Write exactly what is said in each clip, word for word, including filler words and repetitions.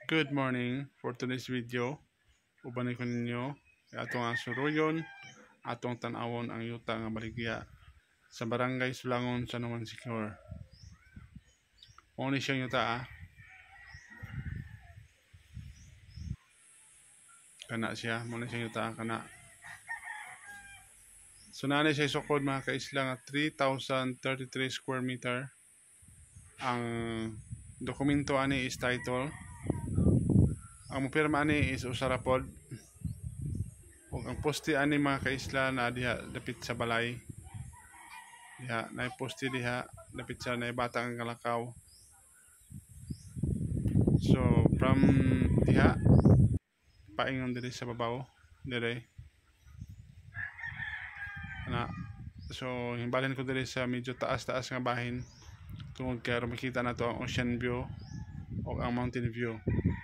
Good morning. For today's video, ubanay ko ninyo atong ang suruyon, atong tanawon ang yuta nga baligya sa barangay Sulangon, San Juan Secure. Muna siyang yuta ah. Kana siya, muna siyang yuta kana. So nanay siya sukod mga kaisla nga three thousand thirty-three square meter. Ang dokumento ani is title. Ang pirma ani is usarapod. Ug ang poste ani mga kaisla na diha dapit sa balay. Diha na poste diha dapit sa naibata ang kalakaw. So from diha paingon diri sa babaw dire. Ana so himbalin ko diri sa medyo taas-taas nga bahin tungod kay makita na to ang ocean view o ang mountain view.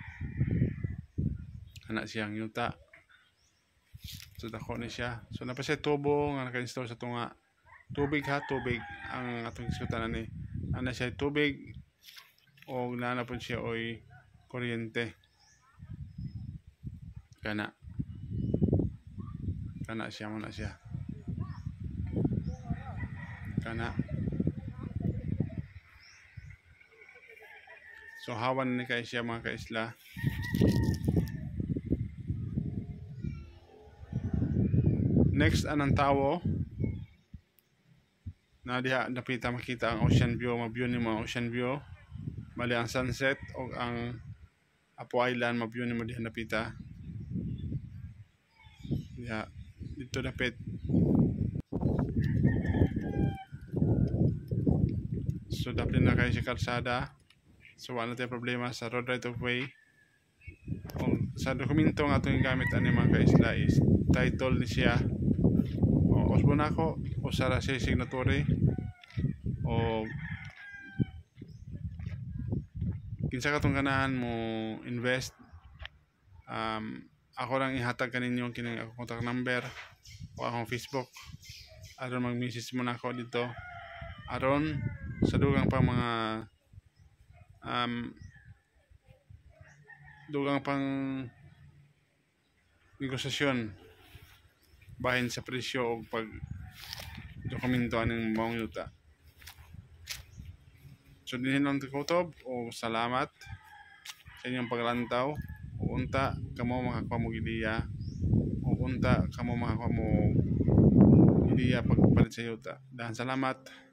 Ana siyang yuta. So dako ni siya. So napasay tubo nga naka-install sa tunga. Tubig ha, tubig ang atong iskutan ani. Ana siya tubig o nanapon siya oy kuryente. Kana. Kana siya muna siya. Kana. So hawan ni kay siya mga kaisla. Next anang tawo na diha napita makita ang ocean view, ma-view ni mo ocean view, mali ang sunset o ang Apo Island, ma-view ni mo diha napita diha dito dapit. So dapat na kayo sa kalsada, so wala tayo problema sa road right of way. O, sa dokumento nga itong gamit ani mga kaisla is title ni siya o usbo na ako o sara siya signatory o kinsa ka itong ganahan mo invest. um, ako lang ihatag kaninyo kining akong contact number o akong Facebook aron mag-message mo na ako dito aron sa dugang pang mga um, dugang pang negosasyon bahin sa presyo o pag dokumento aning maong yuta. So dinhin lang tukutob o salamat sa inyong paglantaw o unta kamo makakuha mo ideya o unta kamo makakuha mo ideya pagpalit sa yuta. Dahan salamat.